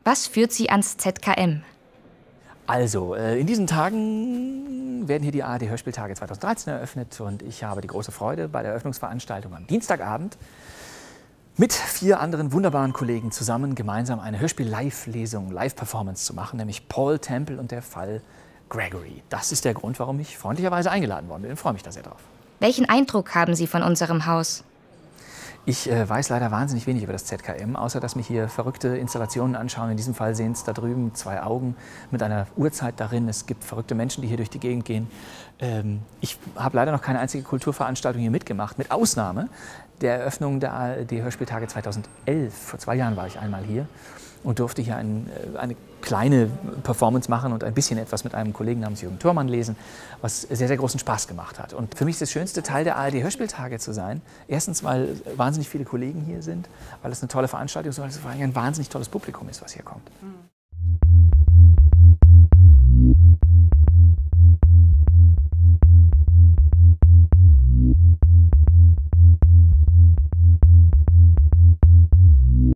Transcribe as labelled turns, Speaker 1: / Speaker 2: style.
Speaker 1: Was führt Sie ans ZKM?
Speaker 2: Also, in diesen Tagen werden hier die ARD-Hörspieltage 2013 eröffnet und ich habe die große Freude, bei der Eröffnungsveranstaltung am Dienstagabend mit 4 anderen wunderbaren Kollegen zusammen gemeinsam eine Hörspiel-Live-Lesung, Live-Performance zu machen, nämlich Paul Temple und der Fall Gregory. Das ist der Grund, warum ich freundlicherweise eingeladen worden bin. Ich freue mich da sehr drauf.
Speaker 1: Welchen Eindruck haben Sie von unserem Haus?
Speaker 2: Ich weiß leider wahnsinnig wenig über das ZKM, außer dass mich hier verrückte Installationen anschauen. In diesem Fall sehen es da drüben 2 Augen mit einer Uhrzeit darin. Es gibt verrückte Menschen, die hier durch die Gegend gehen. Ich habe leider noch keine einzige Kulturveranstaltung hier mitgemacht, mit Ausnahme der Eröffnung der ARD-Hörspieltage 2011. Vor 2 Jahren war ich einmal hier und durfte hier eine kleine Performance machen und ein bisschen etwas mit einem Kollegen namens Jürgen Thormann lesen, was sehr, sehr großen Spaß gemacht hat. Und für mich ist das schönste Teil der ARD-Hörspieltage zu sein. Erstens, weil wahnsinnig viele Kollegen hier sind, weil es eine tolle Veranstaltung ist, weil es vor allem ein wahnsinnig tolles Publikum ist, was hier kommt.